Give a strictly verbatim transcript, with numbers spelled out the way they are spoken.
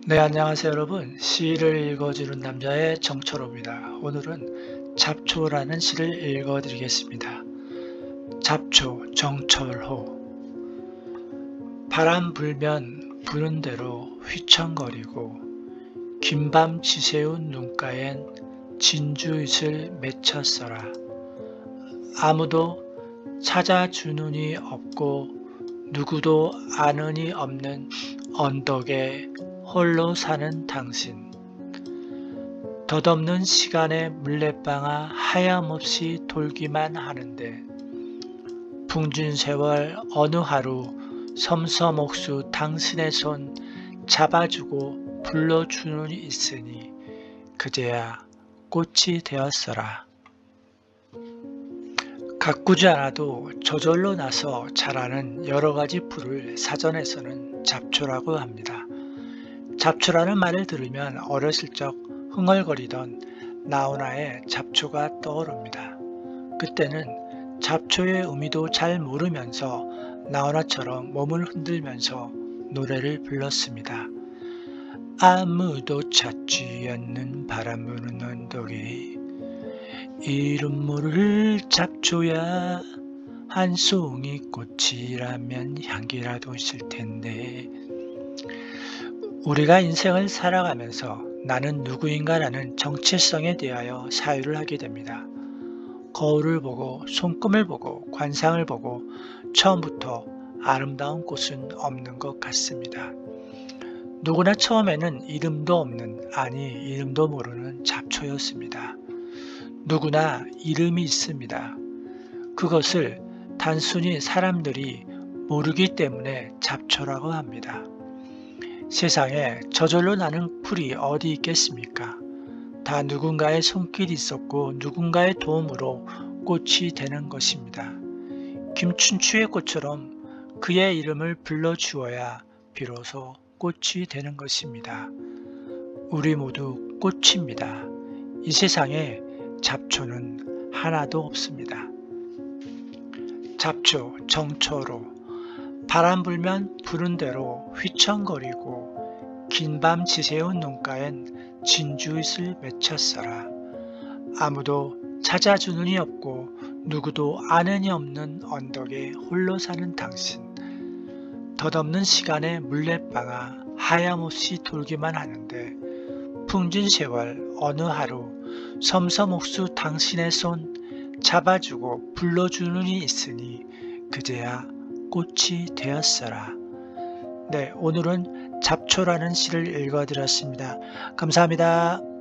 네, 안녕하세요 여러분. 시를 읽어주는 남자의 정철호입니다. 오늘은 잡초라는 시를 읽어드리겠습니다. 잡초, 정철호. 바람 불면 부는 대로 휘청거리고 긴밤 지새운 눈가엔 진주잇을 맺혔어라. 아무도 찾아주는이 없고 누구도 아는이 없는 언덕에 홀로 사는 당신. 덧없는 시간의 물레방아 하염없이 돌기만 하는데 풍진 세월 어느 하루 섬섬옥수 당신의 손 잡아주고 불러주는 있으니 그제야 꽃이 되었어라. 가꾸지 않아도 저절로 나서 자라는 여러가지 풀을 사전에서는 잡초라고 합니다. 잡초라는 말을 들으면 어렸을 적 흥얼거리던 나훈아의 잡초가 떠오릅니다. 그때는 잡초의 의미도 잘 모르면서 나훈아처럼 몸을 흔들면서 노래를 불렀습니다. 아무도 찾지 않는 바람 부는 언덕에 이름 모를 잡초야 한 송이 꽃이라면 향기라도 있을 텐데. 우리가 인생을 살아가면서 나는 누구인가라는 정체성에 대하여 사유를 하게 됩니다. 거울을 보고 손금을 보고 관상을 보고 처음부터 아름다운 꽃은 없는 것 같습니다. 누구나 처음에는 이름도 없는, 아니 이름도 모르는 잡초였습니다. 누구나 이름이 있습니다. 그것을 단순히 사람들이 모르기 때문에 잡초라고 합니다. 세상에 저절로 나는 풀이 어디 있겠습니까? 다 누군가의 손길이 있었고 누군가의 도움으로 꽃이 되는 것입니다. 김춘추의 꽃처럼 그의 이름을 불러주어야 비로소 꽃이 되는 것입니다. 우리 모두 꽃입니다. 이 세상에 잡초는 하나도 없습니다. 잡초, 정철호. 바람 불면 부는 대로 휘청거리고 긴밤 지새운 눈가엔 진주잇을 맺혔어라. 아무도 찾아주는이 없고 누구도 아는이 없는 언덕에 홀로 사는 당신. 덧없는 시간의 물레방아 하염없이 돌기만 하는데 풍진 세월 어느 하루 섬섬옥수 당신의 손 잡아주고 불러주는이 있으니 그제야 꽃이 되었어라. 네, 오늘은 잡초라는 시를 읽어드렸습니다. 감사합니다.